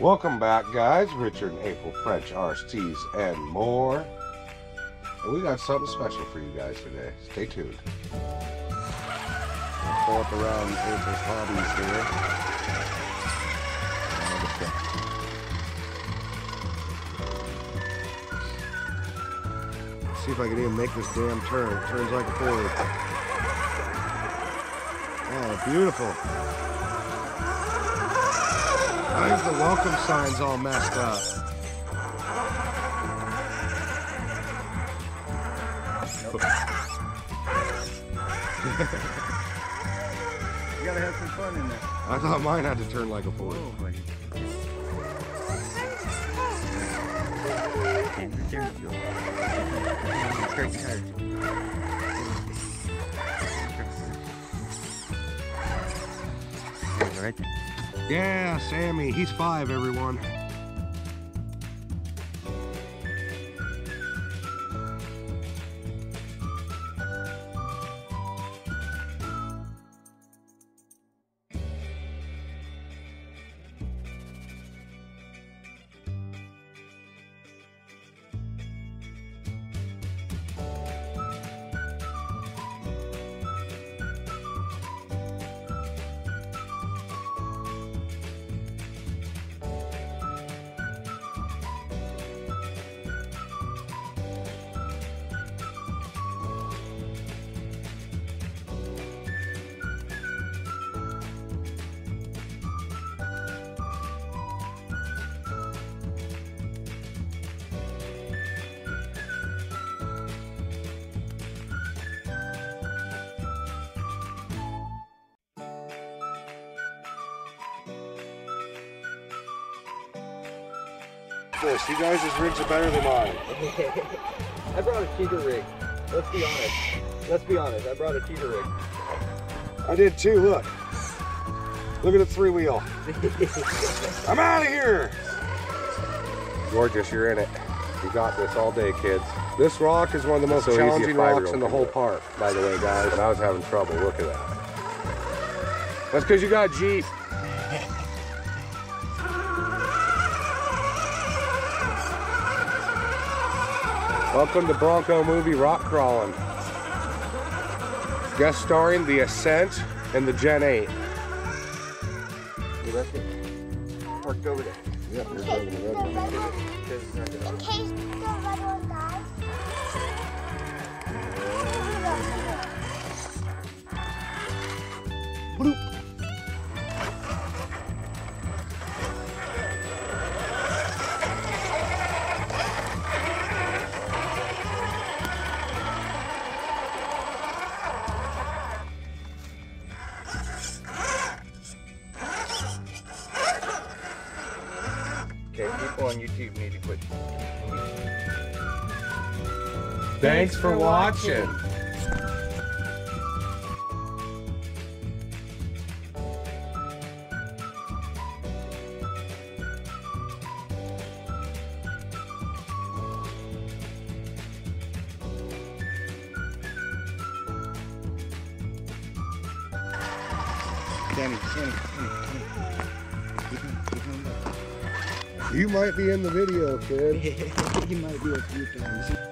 Welcome back, guys. Richard and April, French RCs, and more. And we got something special for you guys today. Stay tuned. Pull up around April's hobbies here. See if I can even make this damn turn. It turns like a Ford. Oh, beautiful. Why is the welcome signs all messed up? You gotta have some fun in there. I thought mine had to turn like a Ford. Oh, buddy. Okay, there you go. Great tires. Right there. Yeah, Sammy. He's 5, everyone. This, you guys' rigs are better than mine. I brought a cheater rig. Let's be honest. Let's be honest. I brought a cheater rig. I did too, look. Look at the 3-wheel. I'm out of here. Gorgeous, you're in it. You got this all day, kids. This rock is one of the most challenging rocks in the whole park, by the way, guys. But I was having trouble, look at that. That's because you got Jeep. Welcome to Bronco Movie Rock Crawling. Guest starring The Ascent and the Gen 8. You left it parked over there. Yep, there's one in the red one. In case the red one dies. Bloop. Okay, people on YouTube need to quit. Thanks for watching. Sammy. You might be in the video, kid. He might be a few times.